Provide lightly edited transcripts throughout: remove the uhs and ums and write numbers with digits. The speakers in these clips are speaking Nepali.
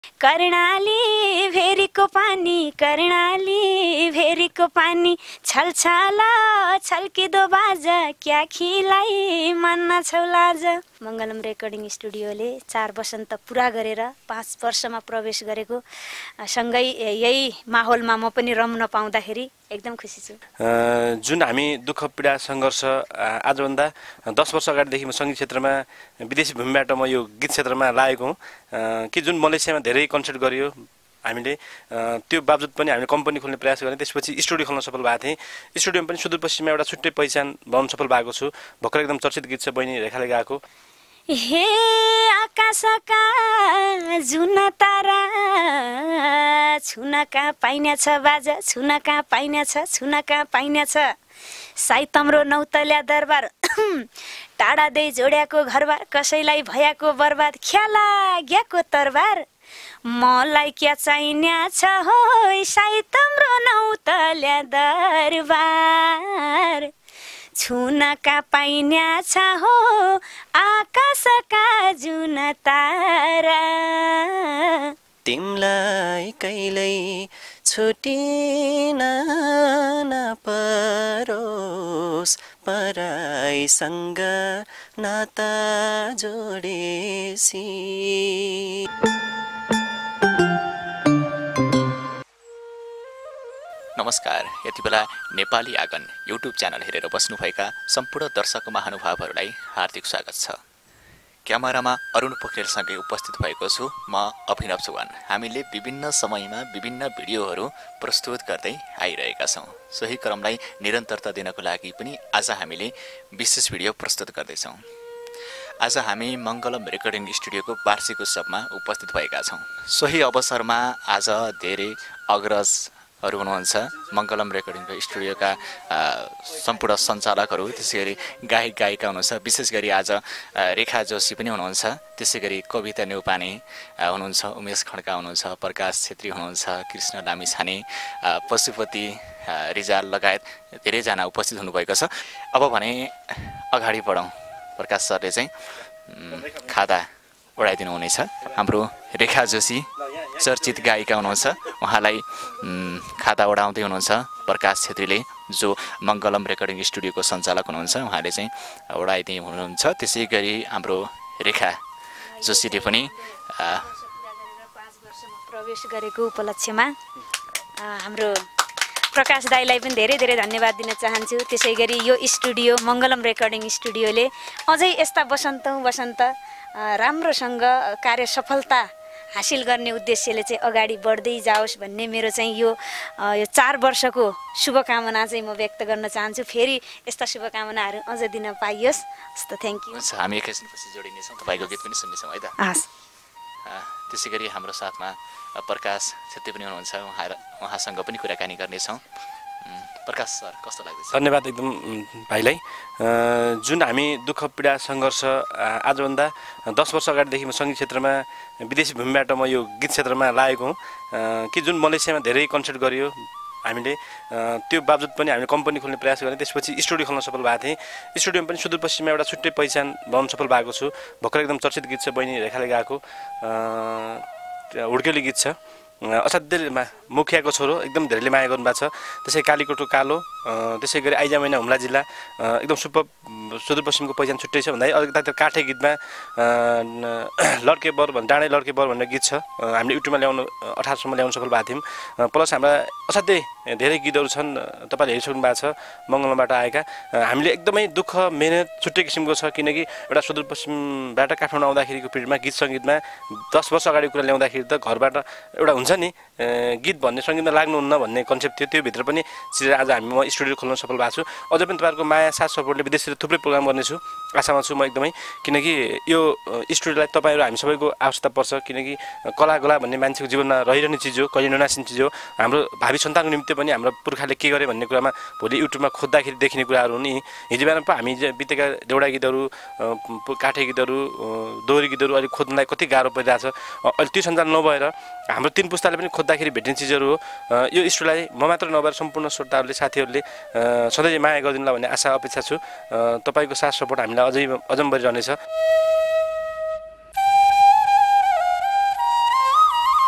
कर्णाली भेरीको पानी कर्णाली भेरीको पानी छलछला छल्किदो बाजा क्या खिलाई मान्न छौ लाज। मङ्गलम रेकर्डिङ स्टुडियोले 4 वसन्त पुरा गरेर 5 वर्षमा प्रवेश गरेको सँगै यही माहौलमा म पनि रम्न पाउँदाखेरि एकदम खुसी छु। जुन हामी दुःख पीडा सङ्घर्ष आजभन्दा 10 वर्ष अगाडिदेखि म सङ्गीत क्षेत्रमा विदेशी भूमिबाट म यो गीत क्षेत्रमा लागेको हुँ कि जुन मलेसियामा धेरै कन्सर्ट गरियो हामीले त्यो बावजुद पनि हामीले कम्पनी खोल्ने प्रयास गर्ने त्यसपछि स्टुडियो खोल्न सफल भएको थिएँ। स्टुडियोमा पनि सुदूरपश्चिममा एउटा छुट्टै पहिचान बनाउन सफल भएको छु। भर्खर एकदम चर्चित गीत छ बहिनी रेखाले गाएको हे आकाशका जुन तारा छुनका पाइनेछ बाजा छुनका पाइनेछ छुनका पाइनेछ साई तम्रो नौतल्या दरबार टाढा दे जोड्याको घरबार कसैलाई भयाको बर्बाद ख्याला ग्याको तरबार मलाई क्या चाहिने छ हो साई तम्रो नौतल्या दरबार छुनका पाइने छ हो आकाशका जुन तारा तिमलाई कहिल्यै छुटिन नपरोस् पराईसँग नाता जोडेसी। नमस्कार, यति बेला नेपाली आँगन युट्युब च्यानल हेरेर बस्नुभएका सम्पूर्ण दर्शक महानुभावहरूलाई हार्दिक स्वागत छ। क्यामेरामा अरुण पोखरेलसँगै उपस्थित भएको छु म अभिनव चौहान। हामीले विभिन्न समयमा विभिन्न भिडियोहरू प्रस्तुत गर्दै आइरहेका छौँ। सोही क्रमलाई निरन्तरता दिनको लागि पनि आज हामीले विशेष भिडियो प्रस्तुत गर्दैछौँ। आज हामी मङ्गलम रेकर्डिङ स्टुडियोको वार्षिक उत्सवमा उपस्थित भएका छौँ। सोही अवसरमा आज धेरै अग्रजहरू हुनुहुन्छ, मङ्गलम रेकर्डिङको स्टुडियोका सम्पूर्ण सञ्चालकहरू, त्यसै गरी गायक गायिका हुनुहुन्छ। विशेष गरी आज रेखा जोशी पनि हुनुहुन्छ, त्यसै गरी कविता नेउपाने हुनुहुन्छ, उमेश खड्का हुनुहुन्छ, प्रकाश छेत्री हुनुहुन्छ, कृष्ण लामिछाने, पशुपति रिजाल लगायत धेरैजना उपस्थित हुनुभएको छ। अब भने अगाडि बढौँ। प्रकाश सरले चाहिँ खादा उडाइदिनु हुनेछ। हाम्रो रेखा जोशी चर्चित गायिका हुनुहुन्छ, उहाँलाई खाता उडाउँदै हुनुहुन्छ प्रकाश छेत्रीले, जो मङ्गलम रेकर्डिङ स्टुडियोको सञ्चालक हुनुहुन्छ, उहाँले चाहिँ उडाइदिनु हुनुहुन्छ। त्यसै गरी हाम्रो रेखा जोशीले पनि 5 वर्षमा प्रवेश गरेको उपलक्ष्यमा हाम्रो प्रकाश दाईलाई पनि धेरै धेरै धन्यवाद दिन चाहन्छु। त्यसै गरी यो स्टुडियो मङ्गलम रेकर्डिङ स्टुडियोले अझै यस्ता वसन्त राम्रोसँग कार्य सफलता हासिल गर्ने उद्देश्यले चाहिँ अगाडि बढ्दै जाओस् भन्ने मेरो चाहिँ यो 4 वर्षको शुभकामना चाहिँ म व्यक्त गर्न चाहन्छु। फेरि यस्ता शुभकामनाहरू अझ दिन पाइयोस्। हस् त, थ्याङ्क यू। हामी एकैछिनपछि जोडिनेछौँ, तपाईँको गीत पनि सुन्नेछौँ है त। हस्। त्यसै गरी हाम्रो साथमा प्रकाश छेत्री पनि हुनुहुन्छ, उहाँसँग पनि कुराकानी गर्नेछौँ। प्रकाश सर, कस्तो लाग्दैछ? धन्यवाद एकदम भाइलाई। जुन हामी दुःख पीडा सङ्घर्ष आजभन्दा 10 वर्ष अगाडिदेखि म सङ्गीत क्षेत्रमा विदेशी भूमिबाट म यो गीत क्षेत्रमा लागेको हुँ कि जुन मलेसियामा धेरै कन्सर्ट गरियो हामीले त्यो बावजुद पनि हामीले कम्पनी खोल्ने प्रयास गर्ने त्यसपछि स्टुडियो खोल्न सफल भएको थिएँ। स्टुडियोमा पनि सुदूरपश्चिममा एउटा छुट्टै पहिचान बनाउन सफल भएको छु। भर्खर एकदम चर्चित गीत छ बहिनी रेखाले गाएको हुड्केली गीत छ। असाध्यै मुखियाको छोरो एकदम धेरैले माया गर्नुभएको छ। त्यसै कालीकोटो कालो, त्यसै गरी आइजा महिना हुम्ला जिल्ला एकदम सुदूरपश्चिमको पहिचान छुट्टै छ भन्दा अलिकता त्यो काठे गीतमा लड्के बर डाँडै लड्के बर भन्ने गीत छ, हामीले युट्युबमा ल्याउनु 18 सम्म ल्याउनु सफल भएको थियौँ। प्लस हाम्रा असाध्यै धेरै गीतहरू छन्, तपाईँले हेरिसक्नु भएको छ मङ्गलमबाट आएका। हामीले एकदमै दुःख मेहनत छुट्टै किसिमको छ, किनकि एउटा सुदूरपश्चिमबाट काठमाडौँ आउँदाखेरिको पिरियडमा गीत सङ्गीतमा 10 वर्ष अगाडि कुरा ल्याउँदाखेरि त घरबाट एउटा हुन्छ नि गीत भन्ने सङ्गीतमा लाग्नुहुन्न भन्ने कन्सेप्ट थियो। त्यो भित्र पनि चिरेर आज हामी म स्टुडियो खोल्न सफल भएको छु। अझै पनि तपाईँहरूको माया साथ सपोर्टले विदेशतिर थुप्रै प्रोग्राम गर्नेछु, आशामा छु म एकदमै, किनकि यो स्टुडियोलाई तपाईँहरू हामी सबैको आवश्यकता पर्छ। किनकि कला भन्ने मान्छेको जीवनमा रहिरहने चिज हो, कहिले ननासिने चिज हो। हाम्रो भावी सन्तानको निम्ति पनि हाम्रो पुर्खाले के गरे भन्ने कुरामा भोलि युट्युबमा खोज्दाखेरि देखिने कुराहरू हो नि। हिजो बिहान पो हामी बितेका देउडा गीतहरू, काठे गीतहरू, दोहोरी गीतहरू अहिले खोज्नलाई कति गाह्रो परिरहेछ। अहिले त्यो सञ्चालन नभएर हाम्रो 3 पुस्ताले पनि खोज्दाखेरि भेट्ने चिजहरू हो। यो स्टुडियोलाई म मात्र नभएर सम्पूर्ण श्रोताहरूले साथीहरूले सधैँ माया गरिदिनुला भन्ने आशा अपेक्षा छु। तपाईँको साथ सपोर्ट हामीलाई अझम्बरी रहनेछ।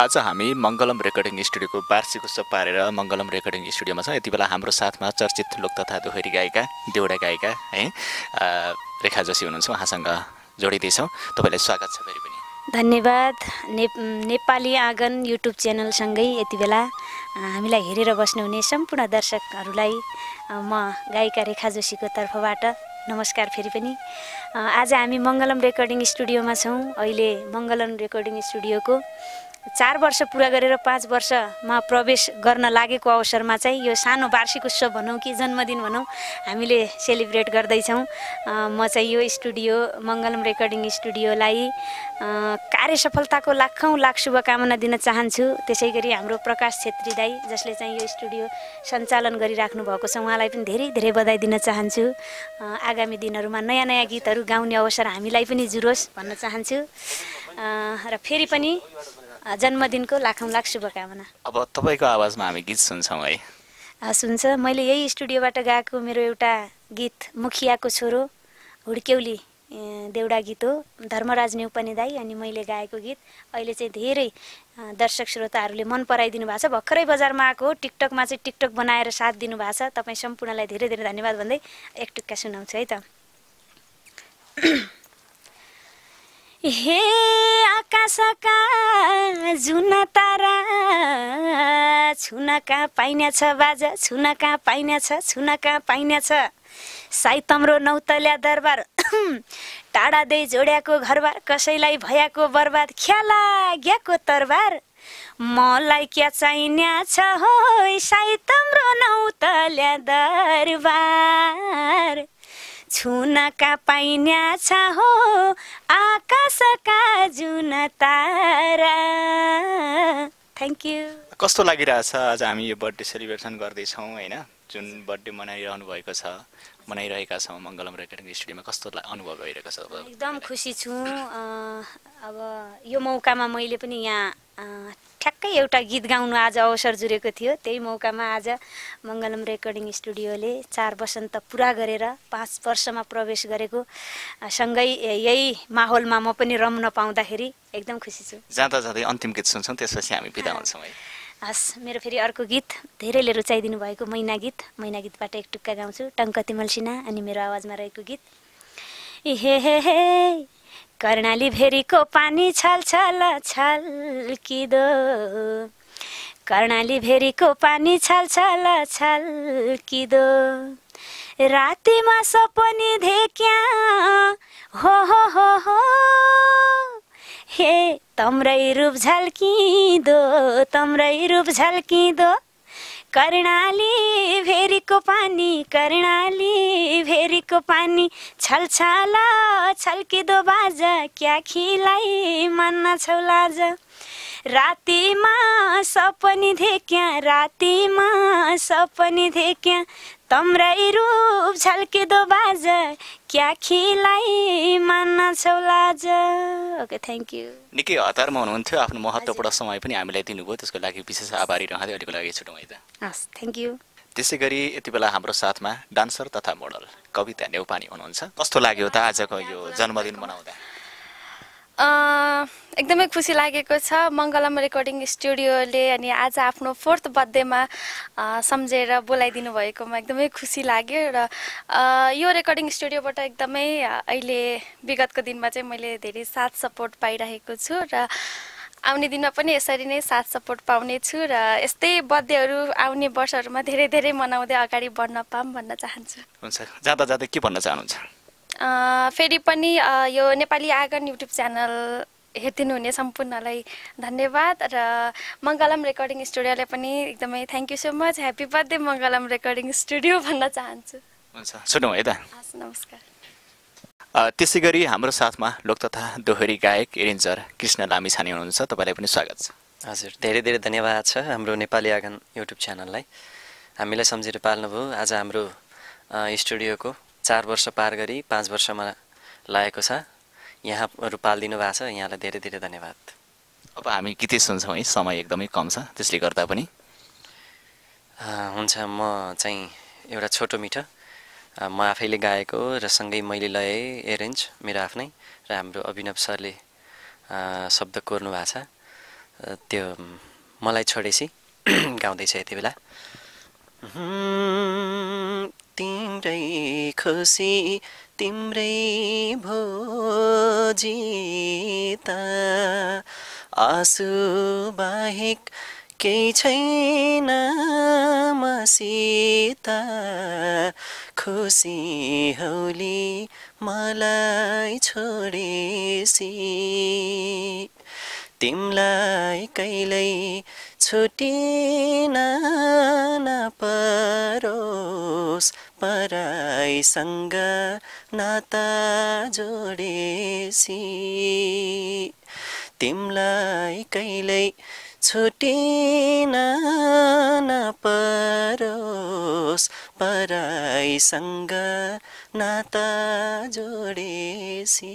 आज हामी मङ्गलम रेकर्डिङ स्टुडियोको वार्षिक उत्सव पारेर मङ्गलम रेकर्डिङ स्टुडियोमा छौँ। यति बेला हाम्रो साथमा चर्चित लोक तथा दोहोरी गायिका देउडा गायिका है रेखा जोशी हुनुहुन्छ, उहाँसँग जोडिँदैछौँ। तपाईँलाई स्वागत छ फेरि पनि। धन्यवाद। नेपाली आँगन युट्युब च्यानलसँगै यति बेला हामीलाई हेरेर बस्नुहुने सम्पूर्ण दर्शकहरूलाई म गायिका रेखा जोशीको तर्फबाट नमस्कार फेरि पनि। आज हामी मङ्गलम रेकर्डिङ स्टुडियोमा छौँ। अहिले मङ्गलम रेकर्डिङ स्टुडियोको 4 वर्ष पुरा गरेर 5 वर्षमा प्रवेश गर्न लागेको अवसरमा चाहिँ यो सानो वार्षिक उत्सव भनौँ कि जन्मदिन भनौँ, हामीले सेलिब्रेट गर्दैछौँ। म चाहिँ यो स्टुडियो मङ्गलम रेकर्डिङ स्टुडियोलाई कार्य सफलताको लाखौँ लाख शुभकामना दिन चाहन्छु। त्यसै गरी हाम्रो प्रकाश छेत्री दाई जसले चाहिँ यो स्टुडियो सञ्चालन गरिराख्नु भएको छ, उहाँलाई पनि धेरै धेरै बधाई दिन चाहन्छु। आगामी दिनहरूमा नयाँ नयाँ गीतहरू गाउने अवसर हामीलाई पनि जुरोस् भन्न चाहन्छु। र फेरि पनि जन्मदिनको लाखौँ लाख शुभकामना। अब तपाईँको आवाजमा हामी गीत सुन्छौँ है। सुन्छ। मैले यही स्टुडियोबाट गाएको मेरो एउटा गीत मुखियाको छोरो हुड्क्यौली देउडा गीत हो। धर्मराज नेउपाने दाई अनि मैले गाएको गीत अहिले चाहिँ धेरै दर्शक श्रोताहरूले मन पराइदिनु भएको छ। भर्खरै बजारमा आएको हो, टिकटकमा चाहिँ टिकटक बनाएर साथ दिनुभएको छ। तपाईँ सम्पूर्णलाई धेरै धेरै धन्यवाद भन्दै एक टुक्का सुनाउँछु है त। हे आकाशका जुन तारा छुन कहाँ पाइनेछ बाजा, छुन कहाँ पाइनेछ, छुन कहाँ पाइनेछ। साई तम्रो नौतल्या दरबार टाढा दे जोड्याको घरबार, कसैलाई भयाको बर्बाद ख्याला ग्याको तरबार। मलाई क्या चाहिने छ हो साई तम्रो नौतल्या दरबार, छुन कहाँ पाइने छ हो आकाशका जुन तारा। Thank you. कस्तो लागिरहेछ आज हामी यो बर्थडे सेलिब्रेसन गर्दैछौँ होइन, जुन बर्थडे मनाइरहेका छौँ मङ्गलम रेकर्डिङ स्टुडियोमा, कस्तो अनुभव भइरहेको छ? एकदम खुसी छु। अब यो मौकामा मैले पनि यहाँ ठ्याक्कै एउटा गीत गाउनु आज अवसर जुरेको थियो। त्यही मौकामा आज मङ्गलम रेकर्डिङ स्टुडियोले 4 वसन्त पुरा गरेर 5 वर्षमा प्रवेश गरेको सँगै यही माहौलमा म पनि रम्न पाउँदाखेरि एकदम खुसी छु। जाँदा जाँदै अन्तिम गीत सुन्छौँ, त्यसपछि हामी बिदा हुन्छौँ है। हस्, मेरो फेरि अर्को गीत धेरैले रुचाइदिनु भएको मैना गीतबाट एक टुक्का गाउँछु। टङ्क तिमल सिन्हा अनि मेरो आवाजमा रहेको गीत। हे हे हे कर्णाली भेरीको पानी छल छल छल्किदो, कर्णाली भेरीको पानी छल छल छल्किदो। रातिमा सपनी देख्या हो हो हो हो, हे तम्रै रूप झल्किदो, तम्रै रूप झल्किदो। कर्णाली भेरीको पानी, कर्णाली भेरीको पानी छलछल छल्किदो बाजा, क्या खिलाई मान्न छौ लाज। रातिमा सपनी देख्या, रातिमा सपनी देख्या, तम्रै रूप झल्किदो बाजा, क्या खिलाई मान्न छौ लाज। Okay, thank you. निकै हतारमा हुनुहुन्थ्यो, आफ्नो महत्त्वपूर्ण समय पनि हामीलाई दिनुभयो, त्यसको लागि विशेष आभारी रहँदै अहिलेको लागि छुटौँ है त। हस्, थ्याङ्क यू। त्यसै गरी यति बेला हाम्रो साथमा डान्सर तथा मोडल कविता नेउपाने हुनुहुन्छ। कस्तो लाग्यो त आजको यो जन्मदिन मनाउँदा? एकदमै खुसी लागेको छ। मङ्गलम रेकर्डिङ स्टुडियोले अनि आज आफ्नो 4th बर्थडेमा सम्झेर बोलाइदिनु भएकोमा एकदमै खुसी लाग्यो। र यो रेकर्डिङ स्टुडियोबाट एकदमै अहिले विगतको दिनमा चाहिँ मैले धेरै साथ सपोर्ट पाइरहेको छु र आउने दिनमा पनि यसरी नै साथ सपोर्ट पाउने छु र यस्तै बर्थडेहरू आउने वर्षहरूमा धेरै धेरै मनाउँदै अगाडि बढ्न पाऊँ भन्न चाहन्छु। हुन्छ, जाँदा जाँदै के भन्न चाहनुहुन्छ? फेरि पनि यो नेपाली आँगन युट्युब च्यानल हेरिदिनु हुने सम्पूर्णलाई धन्यवाद र मङ्गलम रेकर्डिङ स्टुडियोलाई पनि एकदमै thank you so much. Happy birthday Mangalam recording studio भन्न चाहन्छु। हुन्छ, सुनौँ है त। हस्, नमस्कार। त्यसै गरी हाम्रो साथमा लोक तथा दोहोरी गायक एरेन्जर कृष्ण लामिछाने हुनुहुन्छ, तपाईँलाई पनि स्वागत छ। हजुर, धेरै धेरै धन्यवाद छ हाम्रो नेपाली आँगन युट्युब च्यानललाई, हामीलाई सम्झेर पाल्नुभयो। आज हाम्रो स्टुडियोको 4 वर्ष पार गरी 5 वर्षमा लागेको छ, यहाँहरू पालिदिनु भएको छ, यहाँलाई धेरै धेरै धन्यवाद। अब हामी गीतै सुन्छौँ है, समय एकदमै कम छ, त्यसले गर्दा पनि हुन्छ। म चाहिँ एउटा छोटो मिठो म आफैले गाएको र सँगै मैले लय एरेन्ज मेरो आफ्नै र हाम्रो अभिनव सरले शब्द कोर्नु भएको छ। त्यो मलाई छोडेपछि गाउँदैछ यति बेला। तिम्रै खुसी तिम्रै भोजिता आँसु बाहेक केही छैन मसिता खुसी हौली मलाई छोडेसी तिमलाई कहिल्यै छुटिन नपरोस् पराईसँग नाता जोडेसी तिमलाई कहिल्यै छुटिन नपरोस् पराईसँग नाता जोडेसी।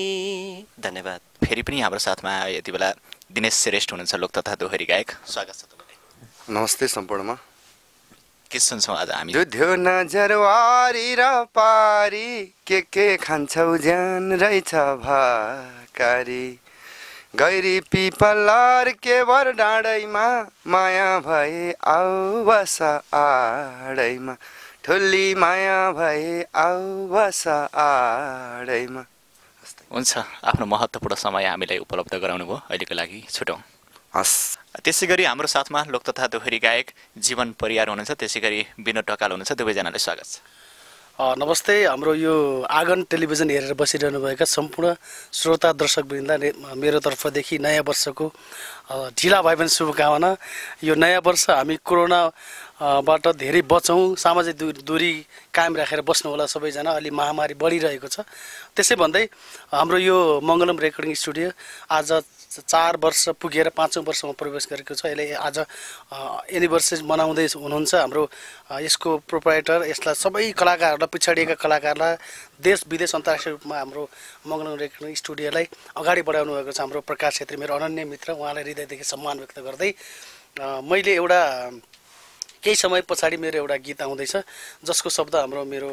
धन्यवाद। फेरि पनि हाम्रो साथमा यति बेला दिनेश श्रेष्ठ हुनुहुन्छ, लोक तथा दोहोरी गायक। स्वागत छ तपाईँलाई। नमस्ते सम्पूर्णमा। के सुन्छौँ आज हामी? दुध्यो नजरवारी र पारी के खान्छौ ज्यान रहेछ भाकारी गैरी पिपलर केवर डाँडैमा माया भए आऊ बस आडैमा ठुली माया भए आऊ बस आडैमा। हुन्छ, आफ्नो महत्त्वपूर्ण समय हामीलाई उपलब्ध गराउनु भयो, अहिलेको लागि छुटौँ। हस्। त्यसै गरी हाम्रो साथमा लोक तथा दोहोरी गायक जीवन परियार हुनुहुन्छ, त्यसै गरी विनोद ढकाल हुनुहुन्छ। दुवैजनालाई स्वागत छ। नमस्ते। हाम्रो यो आँगन टेलिभिजन हेरेर बसिरहनुभएका सम्पूर्ण श्रोता दर्शकवृन्द, मेरो तर्फदेखि नयाँ वर्षको ढिला भए पनि शुभकामना। यो नयाँ वर्ष हामी कोरोनाबाट धेरै बचौँ, सामाजिक दूरी कायम राखेर बस्नु होला सबैजना। अलि महामारी बढिरहेको छ, त्यसै भन्दै हाम्रो यो मङ्गलम रेकर्डिङ स्टुडियो आज 4 वर्ष पुगेर 5औं वर्षमा प्रवेश गरेको छ। यसले आज एनिभर्सरी मनाउँदै हुनुहुन्छ हाम्रो यसको प्रोप्राइटर। यसलाई सबै कलाकारहरूलाई, पिछडिएका कलाकारलाई देश विदेश अन्तर्राष्ट्रिय रूपमा हाम्रो मङ्गलम रेकर्डिङ स्टुडियोलाई अगाडि बढाउनु भएको छ हाम्रो प्रकाश छेत्री, मेरो अनन्य मित्र। उहाँलाई हृदयदेखि सम्मान व्यक्त गर्दै मैले एउटा केही समय पछाडि मेरो एउटा गीत आउँदैछ जसको शब्द हाम्रो मेरो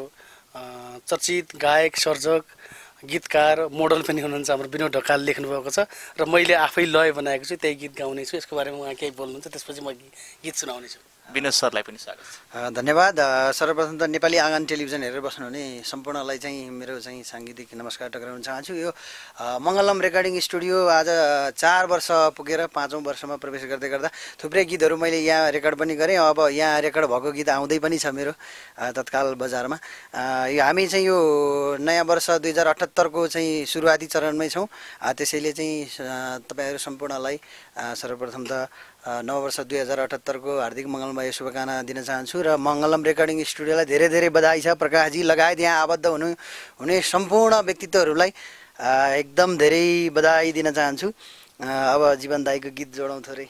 चर्चित गायक, सर्जक, गीतकार, मोडल पनि हुनुहुन्छ हाम्रो विनोद ढकाल लेख्नुभएको छ र मैले आफै लय बनाएको छु। त्यही गीत गाउनेछु। यसको बारेमा उहाँ केही बोल्नुहुन्छ, त्यसपछि म गीत सुनाउनेछु। विनोद सरलाई पनि स्वागत छ। धन्यवाद। सर्वप्रथम त नेपाली आँगन टेलिभिजन हेरेर बस्नुहुने सम्पूर्णलाई चाहिँ मेरो चाहिँ साङ्गीतिक नमस्कार टक्राउन चाहन्छु। यो मङ्गलम रेकर्डिङ स्टुडियो आज 4 वर्ष पुगेर 5औं वर्षमा प्रवेश गर्दै गर्दा थुप्रै गीतहरू मैले यहाँ रेकर्ड पनि गरेँ। अब यहाँ रेकर्ड भएको गीत आउँदै पनि छ मेरो तत्काल बजारमा। यो हामी चाहिँ यो नयाँ वर्ष 2078 को चाहिँ सुरुवाती चरणमै छौँ। त्यसैले चाहिँ तपाईँहरू सम्पूर्णलाई सर्वप्रथम त नववर्ष 2078 को हार्दिक मङ्गलमय शुभकामना दिन चाहन्छु र मङ्गलम रेकर्डिङ स्टुडियोलाई धेरै धेरै बधाई छ। प्रकाशजी लगायत यहाँ आबद्ध हुने सम्पूर्ण व्यक्तित्वहरूलाई एकदम धेरै बधाई दिन चाहन्छु। अब जीवन दाईको गीत जोडौँ थोरै।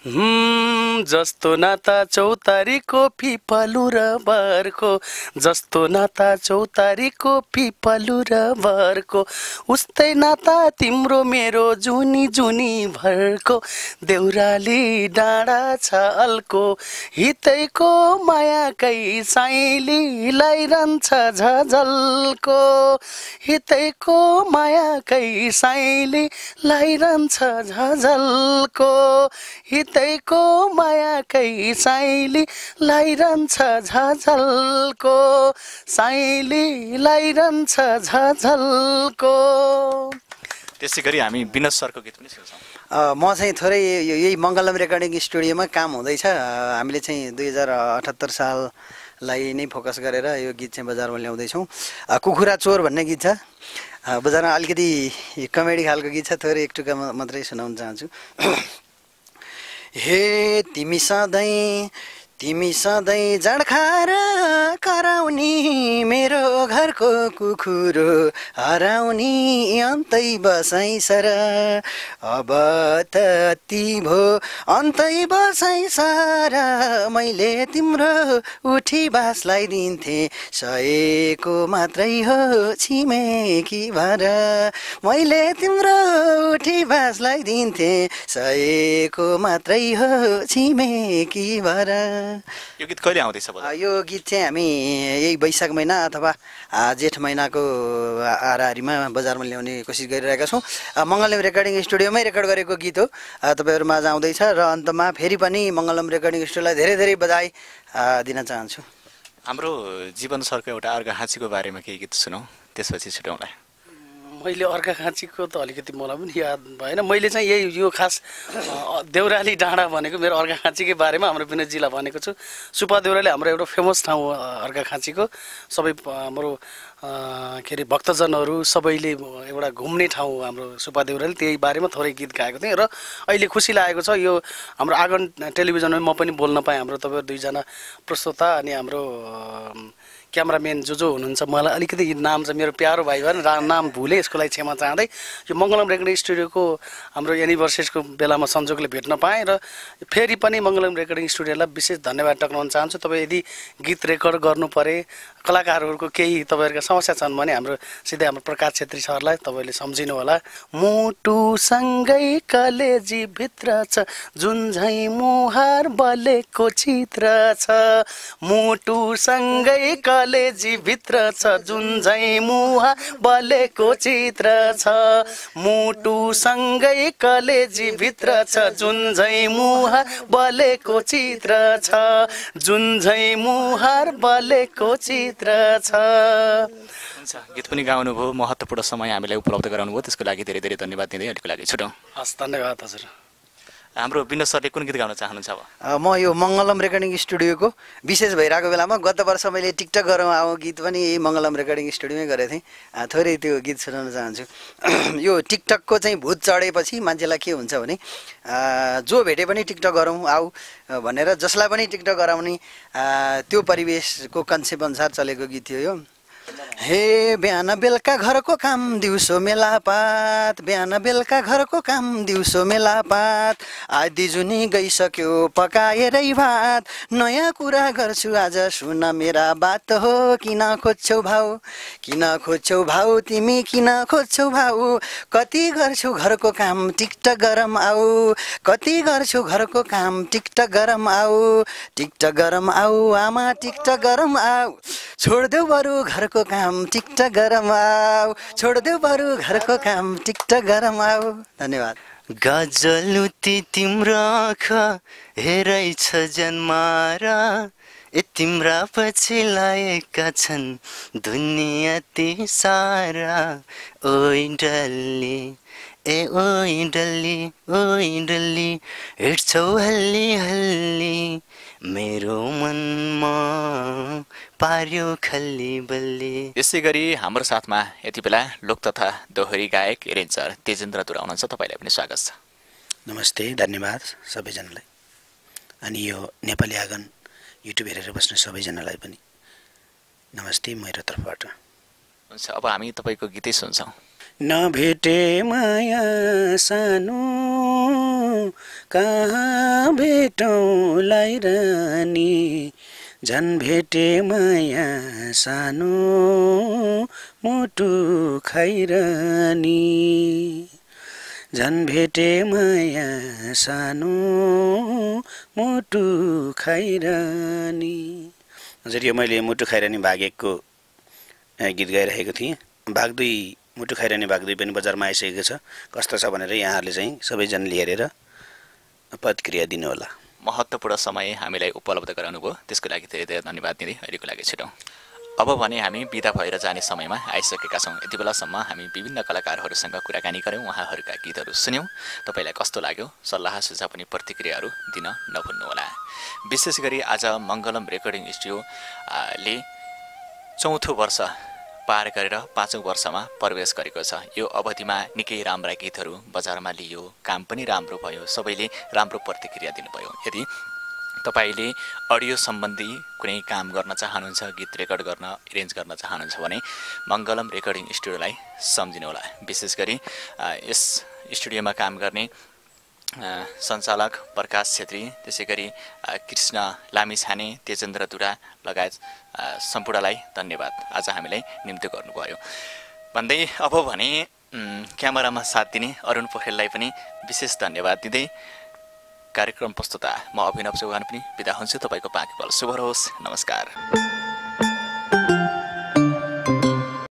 जस्तो नाता चौतारीको पिपलु र बरको, जस्तो नाता चौतारीको पिपलु र बरको, उस्तै नाता तिम्रो मेरो जुनी जुनी भरको, देउराली डाँडा छ अल्को, हितैको मायाकै साइली लाइरहन्छ झझल्को, हितैको मायाकै साइली लाइरहन्छ झझल्को, हितैको मायाकै साइली लाइरहन्छ झझल्को, साइली लाइरहन्छ झझल्को। त्यसै गरी हामी विनोद सरको गीत पनि सुन्छौँ। म चाहिँ थोरै यही मङ्गलम रेकर्डिङ स्टुडियोमा काम हुँदैछ। हामीले चाहिँ 2078 साललाई नै फोकस गरेर यो गीत चाहिँ बजारमा ल्याउँदैछौँ। कुखुरा चोर भन्ने गीत छ, बजारमा अलिकति कमेडी खालको गीत छ। थोरै एक टुक्का मात्रै सुनाउन चाहन्छु। हे तिमी सधैँ जाँड खाएर कराउने, मेरो घरको कुखुरो हराउने, अन्तै बसाइ सर अब त ती भो अन्तै बसाइ सर, मैले तिम्रो उठी बासलाई दिन्थे, सएको मात्रै हो छिमेकी भर, मैले तिम्रो उठी बासलाई दिन्थे, सएको मात्रै हो छिमेकी भर। यो गीत कहिले आउँदैछ बजार? यो गीत चाहिँ हामी यही वैशाख महिना अथवा जेठ महिनाको हाराहारीमा बजारमा ल्याउने कोसिस गरिरहेका छौँ। मङ्गलम रेकर्डिङ स्टुडियोमै रेकर्ड गरेको गीत हो, तपाईँहरूमा आज आउँदैछ। र अन्तमा फेरि पनि मङ्गलम रेकर्डिङ स्टुडियोलाई धेरै धेरै बधाई दिन चाहन्छु। हाम्रो जीवन सरको एउटा अर्घाखाँचीको बारेमा केही गीत सुनौँ, त्यसपछि छुट्याउँला। मैले अर्घाखाँचीको त अलिकति मलाई पनि याद भएन। मैले चाहिँ यही यो खास देउराली डाँडा भनेको मेरो अर्घाखाँचीकै बारेमा हाम्रो विनोदजीलाई भनेको छु। सुपा देउराली हाम्रो एउटा फेमस ठाउँ हो अर्घाखाँचीको। सबै हाम्रो के अरे भक्तजनहरू सबैले एउटा घुम्ने ठाउँ हो हाम्रो सुपा देउराली। त्यही बारेमा थोरै गीत गाएको थिएँ र अहिले खुसी लागेको छ यो हाम्रो आँगन टेलिभिजनमा म पनि बोल्न पाएँ। हाम्रो तपाईँहरू दुईजना प्रस्तोता अनि हाम्रो क्यामराम्यान जो हुनुहुन्छ, मलाई अलिकति नाम चाहिँ मेरो प्यारो भाइ भएर नाम भुलेँ, यसको लागि क्षमा चाहँदै यो मङ्गलम रेकर्डिङ स्टुडियोको हाम्रो एनिभर्सरीको बेलामा संयोगले भेट्न पाएँ र फेरि पनि मङ्गलम रेकर्डिङ स्टुडियोलाई विशेष धन्यवाद टक्राउन चाहन्छु। तपाईँ यदि गीत रेकर्ड गर्नु परे, कलाकारहरूको केही तपाईँहरूका समस्या छन् भने हाम्रो सिधै हाम्रो प्रकाश छेत्री सरलाई तपाईँले सम्झिनु होला। मुटुसँगै कलेजीभित्र छ जुन झैँ मुहार बलेको चित्र छ, मुटुसँगै कलेजीभित्र छ जुन झैँ मुहार बलेको चित्र छ, मुटुसँगै कलेजीभित्र छ जुन झैँ मुहार बलेको चित्र छ, जुन झैँ मुहार बलेको चित्र छ। हुन्छ, गीत पनि गाउनुभयो, महत्त्वपूर्ण समय हामीलाई उपलब्ध गराउनुभयो, त्यसको लागि धेरै धेरै धन्यवाद दिँदै अहिलेको लागि छुटौँ। हस्, धन्यवाद हजुर। हाम्रो विनोद सरले कुन गीत गाउन चाहनुहुन्छ अब? म यो मङ्गलम रेकर्डिङ स्टुडियोको विशेष भइरहेको बेलामा गत वर्ष मैले टिकटक गरौँ आऊ गीत पनि यही मङ्गलम रेकर्डिङ स्टुडियोमै गरेको थिएँ। थोरै त्यो गीत सुनाउन चाहन्छु। यो टिकटकको चाहिँ भूत चढेपछि मान्छेलाई के हुन्छ भने जो भेटे पनि टिकटक गरौँ आऊ भनेर जसलाई पनि टिकटक गराउने त्यो परिवेशको कन्सेप्ट अनुसार चलेको गीत थियो यो। हे बिहान बेलुका घरको काम दिउँसो मेलापात, बिहान बेलुका घरको काम दिउँसो मेलापात, आदि जुनी गइसक्यो पकाएरै भात, नयाँ कुरा गर्छु आज सुन मेरा बात हो, किन खोज्छौ भाउ, किन खोज्छौ भाउ, तिमी किन खोज्छौ भाउ, कति गर्छौ घरको काम टिकटक गरम आऊ, कति गर्छौ घरको काम टिकटक गरम आऊ, टिकटक गरम आऊ आमा टिकटक गरम आऊ, छोड्देऊ बरु घरको काम टिकटक गरम आऊ, छोड्देऊ बरु घरको काम टिकटक गरम आऊ। धन्यवाद। गजलुती तिम्रो आँखा हेरै छ जन्मारा, ए तिम्रा पछि लागेका छन् दुनियाँ ती सारा, ओइ डल्ली ए ओइ डल्ली ओइ डल्ली हिँड्छौ हल्ली हल्ली, मेरो मनमा पार्यो खल्ली बल्ली। यसै गरी हाम्रो साथमा यति बेला लोक तथा दोहोरी गायक एरेन्जर तेजेन्द्र दुरा हुनुहुन्छ, तपाईँलाई पनि स्वागत छ। नमस्ते, धन्यवाद सबैजनालाई। अनि यो नेपाली आँगन युट्युब हेरेर बस्ने सबैजनालाई पनि नमस्ते मेरो तर्फबाट। हुन्छ, अब हामी तपाईँको गीतै सुन्छौँ। नभेटे माया सानो कहाँ भेटौँलाई रानी, झन् भेटे माया सानो मुटु खैरानी, झन् भेटे माया सानो मुटु खैरानी। हजुर, यो मैले मुटु खैरानी भाग 1 को गीत गाइरहेको थिएँ। भाग 2 मुटु खैरानी भाग 2 पनि बजारमा आइसकेको छ। कस्तो छ भनेर यहाँहरूले चाहिँ सबैजनाले हेरेर प्रतिक्रिया दिनुहोला। महत्त्वपूर्ण समय हामीलाई उपलब्ध गराउनुभयो, त्यसको लागि धेरै धेरै धन्यवाद दिँदै अहिलेको लागि छिटौँ। अब भने हामी बिदा भएर जाने समयमा आइसकेका छौँ। यति बेलासम्म हामी विभिन्न कलाकारहरूसँग कुराकानी गऱ्यौँ, उहाँहरूका गीतहरू सुन्यौँ। तपाईँलाई कस्तो लाग्यो? सल्लाह सुझाव पनि प्रतिक्रियाहरू दिन नभुल्नुहोला। विशेष गरी आज मङ्गलम रेकर्डिङ स्टुडियोले 4थो वर्ष पार गरेर 5औं वर्षमा प्रवेश गरेको छ। यो अवधिमा निकै राम्रा गीतहरू बजारमा लियो, काम पनि राम्रो भयो, सबैले राम्रो प्रतिक्रिया दिनुभयो। यदि तपाईँले अडियो सम्बन्धी कुनै काम गर्न चाहनुहुन्छ, गीत रेकर्ड गर्न, एरेन्ज गर्न चाहनुहुन्छ भने मङ्गलम रेकर्डिङ स्टुडियोलाई सम्झिनुहोला। विशेष गरी यस स्टुडियोमा काम गर्ने सञ्चालक प्रकाश छेत्री, त्यसै गरी कृष्ण लामिछाने, तेजेन्द्र दुरा लगायत सम्पूर्णलाई धन्यवाद आज हामीलाई निम्ति गर्नुभयो भन्दै अब भने क्यामेरामा साथ दिने अरुण पोखरेललाई पनि विशेष धन्यवाद दिँदै कार्यक्रम प्रस्तुता म अभिनव चौहान पनि बिदा हुन्छु। तपाईँको बाँकी पल शुभ रहोस्। नमस्कार।